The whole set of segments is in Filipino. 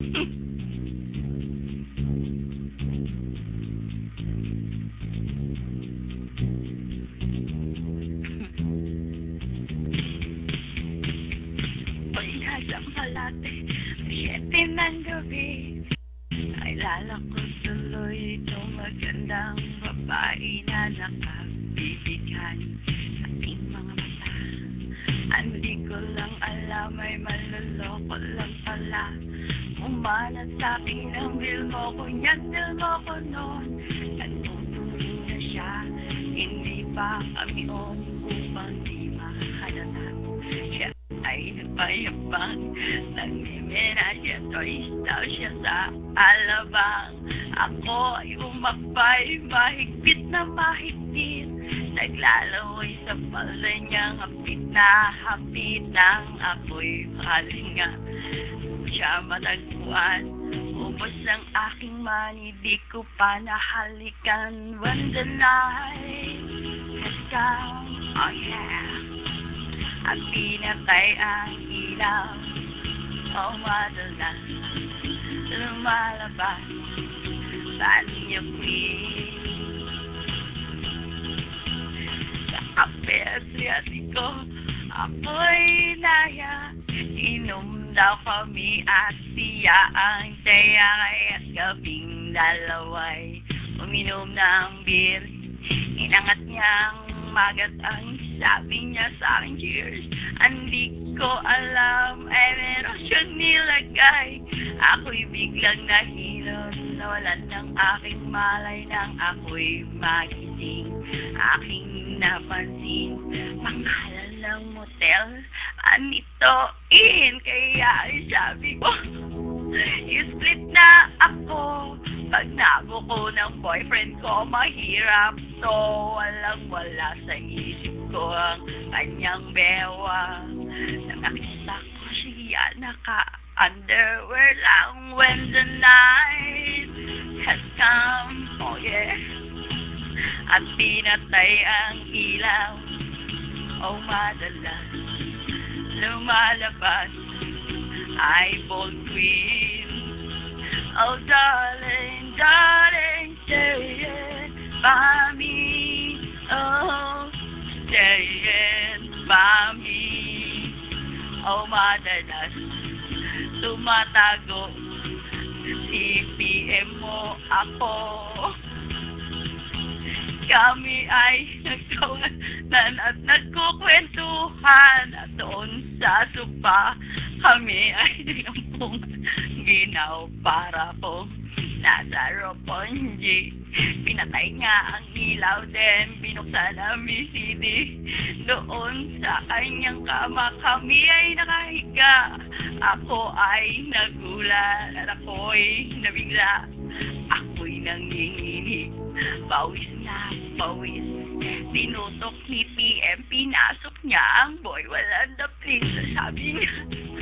Pag nasa Malate, 7 ng gabi, naalala ko tuloy itong magandang babae na nakabibighan sa ating mga mata. Hindi ko lang alam, ay maluloko lang pala. Umanat sa akin ng bil mo ko, niyan bil mo ko noon. Nagtutuloy na siya, hindi pa kami on upang di mahalata. Siya ay nagpayabang, nagmimenasya, toys daw siya sa alabang. Ako ay umakbay, mahigpit na mahigpit. Naglalaway sa palda niyang hapit na hapit nang ako'y malinga. Siya matagpuan, ubos ng aking money, di ko pa nahalikan. When the night has come, oh yeah, at pinatay ang ilaw, oh madalas lumalabas sa inyo queen. Sa kape at siyati ko, ako'y naya, inom daw kami at siya ang taya. Kaya't gabing dalaway uminom ng beer. Inangat niyang magat ang sabi niya sa akin, cheers. Hindi ko alam, ay meron siyang nilagay. Ako'y biglang nahilot, nawalan ng aking malay nang ako'y magising. Aking napansin, pangalan ng motel, Anito Inn. Kaya sabi ko, i-split na ako. Pag nabuko ng boyfriend ko, mahirap to. Walang-wala sa isip ko ang kanyang bewa. Nakakita ko siya naka-underwear lang when the night has come. Oh yeah. At pinatay ang ilaw. Oh madalas lumalabas ay bold queen. Oh darling, darling, stay it by me. Oh, stay it by me. Oh madalas tumatago, CPM mo ako. Kami ay nagtawanan at nagkukwentuhan, at doon sa sopa kami ay nilampong ginaw para po nasa Roppongi. Pinatay nga ang ilaw, din binuksan ang CD. Doon sa kanyang kama kami ay nakahiga. Ako ay nagulat at ako'y nabigla. Ako'y nanginginig, pawis na pawis. Tinutok ni PM, pinasok niya ang boy, wala na please. Sabi niya,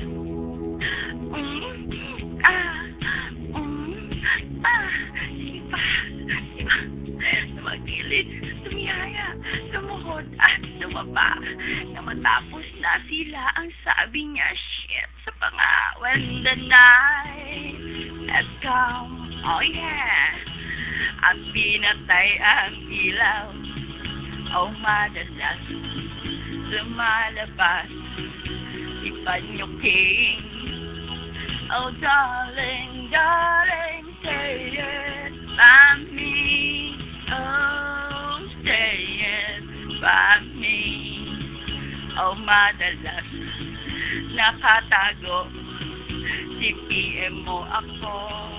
sige pa, tumagilid, tumiyaya, lumuhod at lumaba. Na matapos na sila, ang sabi niya, shit, sa panga, when the night has come, oh yeah. At pinatay ang ilaw, oh madalas lumalabas si Panyo King. Oh darling, darling, stay it by me. Oh, stay it by me. Oh madalas nakatago, si PM mo ako.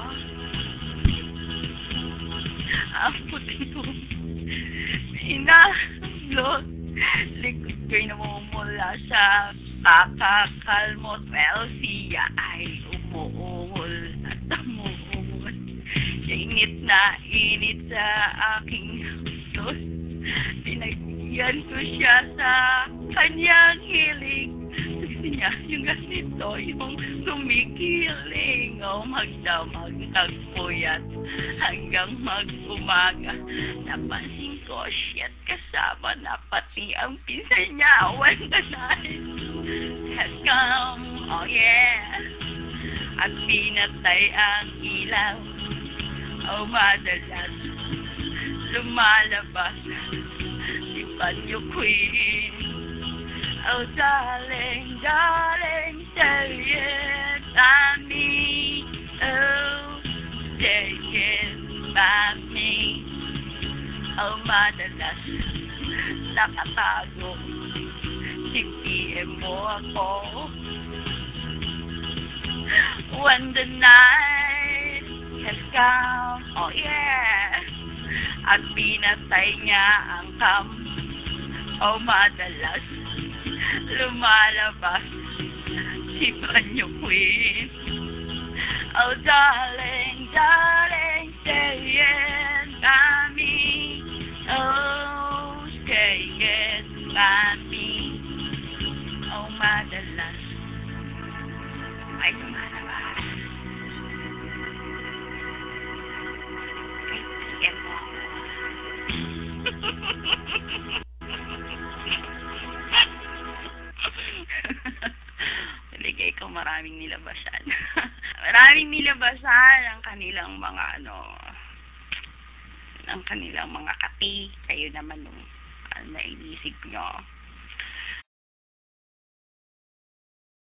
Ang puti ko inablot, likod ko'y namumula sa kakakalmot. Well, siya ay umuungol at umuungol. Init na init sa aking sos. Pinagyan ko siya sa kanyang hilig. Gusto niya yung ganito, yung tumikiling. O magdamag, nagpuyat hanggang mag-umaga. Napansin ko, shit, kasama na pati ang pinsan niya. When the night has come, oh yeah. at pinatay ang ilaw. O madalas lumalabas si Banyo Queen. Oh darling, darling, say it by me. Oh, take it by me. Oh madalas nakatago si PM mo ako. When the night has come, oh yeah, at pinatay niya ang camp. Oh madalas lumalabas si Banyo Queen. Oh darling, darling, say it by me. Oh, say it by me. Oh madalas ay lumalabas kay PM mo. Taligay ko maraming nilabasan. Maraming nilabasan ang kanilang mga ang kanilang mga kapi. Kayo naman nung nainisip nyo.